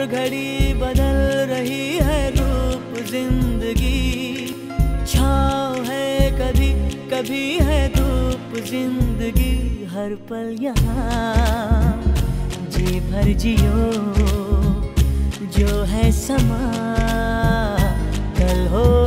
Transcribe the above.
घड़ी बदल रही है रूप जिंदगी, छाँव है कभी कभी है धूप जिंदगी। हर पल यहाँ जी भर जियो, जो है समा कल हो